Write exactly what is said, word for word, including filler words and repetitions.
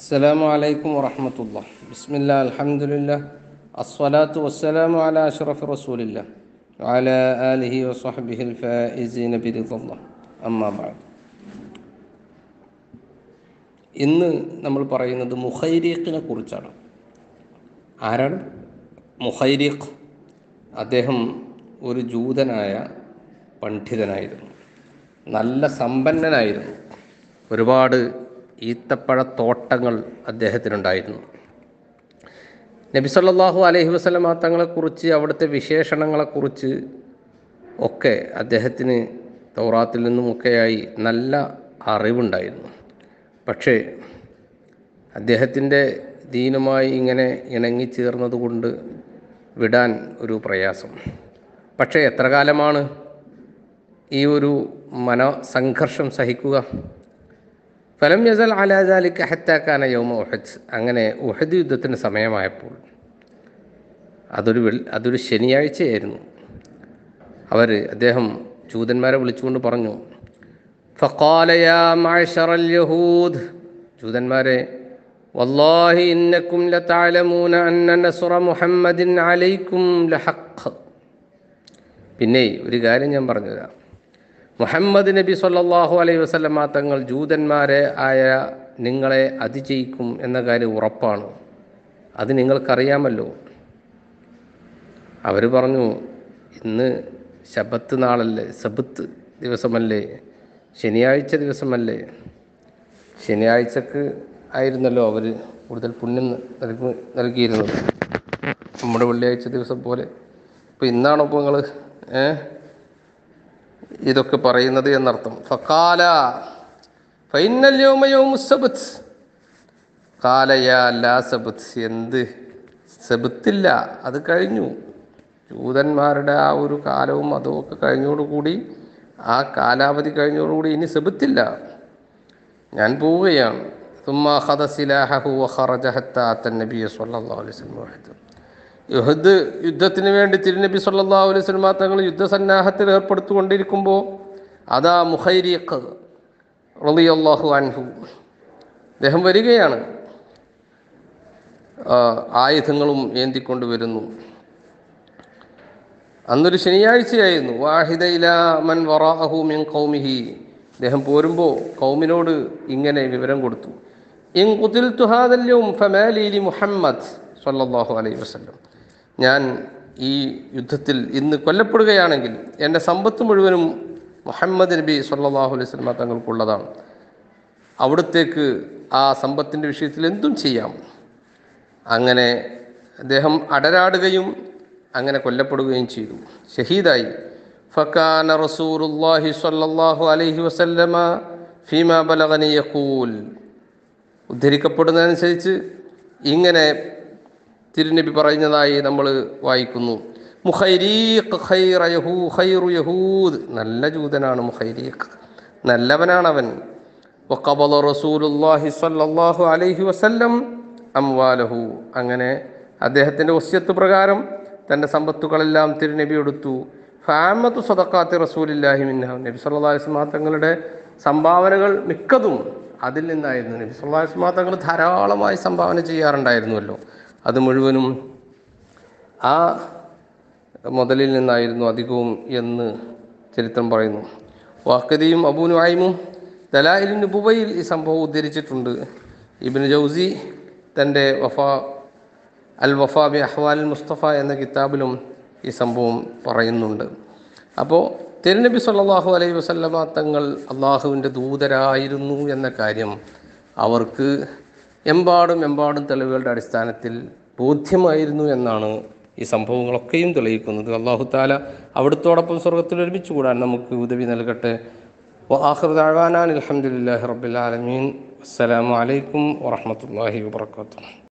അസ്സലാമു അലൈക്കും വറഹ്മത്തുള്ളാഹി. ബിസ്മില്ലാ അൽഹംദുലില്ലാ അസ്സലാത്തു വസ്സലാമു അലാ അഷ്റഫി റസൂലില്ലാ വഅലാ ആലിഹി വസ്വഹ്ബിഹിൽ ഫായിസീന ബിറിദല്ലാഹ്. അമ്മാ ബഅദ്. ഇന്ന് നമ്മൾ പറയുന്നത് മുഖൈരീഖിനെ കുറിച്ചാണ്. ആരാണ് മുഖൈരീഖ്? അദ്ദേഹം ഒരു ജൂതനായ പണ്ഡിതനായിരുന്നു, നല്ല സമ്പന്നനായിരുന്നു. ഒരുപാട് ഈത്തപ്പഴത്തോട്ടങ്ങൾ അദ്ദേഹത്തിനുണ്ടായിരുന്നു. നബി സല്ലല്ലാഹു അലൈഹി വസല്ലമ തങ്ങളെക്കുറിച്ച്, അവിടുത്തെ വിശേഷണങ്ങളെക്കുറിച്ച് ഒക്കെ അദ്ദേഹത്തിന് തൗറാത്തിൽ നിന്നുമൊക്കെയായി നല്ല അറിവുണ്ടായിരുന്നു. പക്ഷേ അദ്ദേഹത്തിൻ്റെ ദീനുമായി ഇങ്ങനെ ഇണങ്ങിച്ചേർന്നതുകൊണ്ട് വിടാൻ ഒരു പ്രയാസം. പക്ഷേ എത്ര കാലമാണ് ഈ ഒരു മനസംഘർഷം സഹിക്കുക? ഫലം യസൽ അലാ ദാലിക ഹത്താ കാന യൗമ ഉഹദ്. അങ്ങനെ ഉഹദ് യുദ്ധത്തിന് സമയമായപ്പോൾ, അതൊരു അതൊരു ശനിയാഴ്ചയായിരുന്നു. അവർ അദ്ദേഹം ജൂതന്മാരെ വിളിച്ചുകൊണ്ട് പറഞ്ഞു, ഫഖാല യാ മഅ്ശറൽ യഹൂദ്, ജൂതന്മാരെ, വല്ലാഹി ഇന്നക്കും ലതഅലമൂന അന്ന നസ്റ മുഹമ്മദിൻ അലൈക്കും ലഹഖ്. പിന്നെ ഒരു കാര്യം ഞാൻ പറഞ്ഞുതരാം. മുഹമ്മദ് നബി സല്ലല്ലാഹു അലൈഹി വസല്ലമ തങ്ങൾ ജൂതന്മാരെ ആയ നിങ്ങളെ അതിജയിക്കും എന്ന കാര്യം ഉറപ്പാണ്. അത് നിങ്ങൾക്കറിയാമല്ലോ. അവർ പറഞ്ഞു, ഇന്ന് ശബത്ത് നാളല്ലേ, സബത്ത് ദിവസമല്ലേ, ശനിയാഴ്ച ദിവസമല്ലേ. ശനിയാഴ്ചക്ക് ആയിരുന്നല്ലോ അവർ കൂടുതൽ പുണ്യം നൽകി നൽകിയിരുന്നത് നമ്മുടെ വെള്ളിയാഴ്ച ദിവസം പോലെ. ഇപ്പോൾ ഇന്നാണോ ഇപ്പോൾ നിങ്ങൾ ഏഹ് ഇതൊക്കെ പറയുന്നത് എന്നർത്ഥം. ഫഖാല ഫഇന്നൽ യൗമ യൗമുസ് സബ്ത്. ഖാല യാ ലാ സബ്ത്. എന്ത് സബ്ത്തില്ല, അത് കഴിഞ്ഞു. ജൂതന്മാരുടെ ആ ഒരു കാലവും അതുമൊക്കെ കഴിഞ്ഞോടുകൂടി, ആ കാലാവധി കഴിഞ്ഞോടുകൂടി ഇനി സബ്ത്തില്ല, ഞാൻ പോവുകയാണ്. സുമ്മ അഖദ സിലാഹഹു വഖറജ ഹത്താ അത നബിയ സ്വല്ലല്ലാഹു അലൈഹി വസല്ലം. യുഹദ് യുദ്ധത്തിന് വേണ്ടി തിരുനബി സല്ലല്ലാഹു അലൈഹി വസല്ലം തങ്ങൾ യുദ്ധസന്നാഹത്തിൽ ഏർപ്പെടുത്തിക്കൊണ്ടിരിക്കുമ്പോൾ അതാ മുഖൈരീഖ് റളിയല്ലാഹു അൻഹു അദ്ദേഹം വരികയാണ്. ആയുധങ്ങളും ഏന്തിക്കൊണ്ട് വരുന്നു. അന്നൊരു ശനിയാഴ്ചയായിരുന്നു. വാഹിദ ഇലാ മൻ വറാഅഹു മിൻ ഖൗമിഹി. അദ്ദേഹം പോരുമ്പോൾ കൗമിനോട് ഇങ്ങനെ വിവരം കൊടുത്തു, ഇൻ ഖുതിൽതു ഹാദൽ യൗം ഫമാ ലീ ലി മുഹമ്മദ് സ്വല്ലല്ലാഹു അലൈഹി വസല്ലം. ഞാൻ ഈ യുദ്ധത്തിൽ ഇന്ന് കൊല്ലപ്പെടുകയാണെങ്കിൽ എൻ്റെ സമ്പത്ത് മുഴുവനും മുഹമ്മദ് നബി സ്വല്ലല്ലാഹു അലൈഹി വസല്ലം തങ്ങൾക്കുള്ളതാണ്. അവിടത്തേക്ക് ആ സമ്പത്തിൻ്റെ വിഷയത്തിൽ എന്തും ചെയ്യാം. അങ്ങനെ അദ്ദേഹം അടരാടുകയും അങ്ങനെ കൊല്ലപ്പെടുകയും ചെയ്തു, ഷഹീദായി. ഫകാന റസൂലുള്ളാഹി സ്വല്ലല്ലാഹു അലൈഹി വസല്ലമ ഫീമാ ബലഗനി യഖൂൽ. ഉദ്ധരിക്കപ്പെടുന്നതനുസരിച്ച് ഇങ്ങനെ തിരുനബി പറയുന്നതായി നമ്മൾ വായിക്കുന്നു, മുഖൈരീഖ് ഖൈറ യഹൂ ഖൈറു യഹൂദ്. നല്ല ജൂതനാണ് മുഖൈരീഖ്, നല്ലവനാണവൻ. വഖബള റസൂലുള്ളാഹി സ്വല്ലല്ലാഹു അലൈഹി വസല്ലം അംവാലഹു. അങ്ങനെ അദ്ദേഹത്തിൻ്റെ വസിയത്ത് പ്രകാരം തൻ്റെ സമ്പത്തുകളെല്ലാം തിരുനബി എടുത്തു. ഫഅമ്മത്തു സദഖാത്തി റസൂലില്ലാഹി മിൻഹ. നബി സല്ലല്ലാഹു അലൈഹി വസല്ലം തങ്ങളുടെ സംഭാവനകൾ മിക്കതും അതിൽ നിന്നായിരുന്നു. നബി സല്ലല്ലാഹു അലൈഹി വസല്ലം തങ്ങൾ ധാരാളമായി സംഭാവന ചെയ്യാറുണ്ടായിരുന്നുവല്ലോ, അത് മുഴുവനും ആ മുതലിൽ നിന്നായിരുന്നു അധികവും എന്ന് ചരിത്രം പറയുന്നു. വാഖിദിയും അബൂ നുഐമും ദലായിലുൻ നുബുവയിൽ ഈ സംഭവം ഉദ്ധരിച്ചിട്ടുണ്ട്. ഇബ്നു ജൗസി തൻ്റെ വഫാ അൽ വഫാ ബി അഹ്വാലിൽ മുസ്തഫ എന്ന കിതാബിലും ഈ സംഭവം പറയുന്നുണ്ട്. അപ്പോൾ തിരുനബി സല്ലല്ലാഹു അലൈഹി വസല്ലമ തങ്ങൾ അള്ളാഹുവിൻ്റെ ദൂതരായിരുന്നു എന്ന കാര്യം അവർക്ക് എമ്പാടും എമ്പാടും തെളിവുകളുടെ അടിസ്ഥാനത്തിൽ ബോധ്യമായിരുന്നു എന്നാണ് ഈ സംഭവങ്ങളൊക്കെയും തെളിയിക്കുന്നത്. അല്ലാഹു തആല അവിടുത്തോടൊപ്പം സ്വർഗ്ഗത്തിൽ ഒരുമിച്ച് കൂടാൻ നമുക്ക് ഉദവി നൽകട്ടെ. വആഖിറു ദഅ്വാനാ അൽഹംദുലില്ലാഹി റബ്ബിൽ ആലമീൻ. അസ്സലാമു അലൈക്കും വറഹ്മത്തുള്ളാഹി വബറകാതുഹു.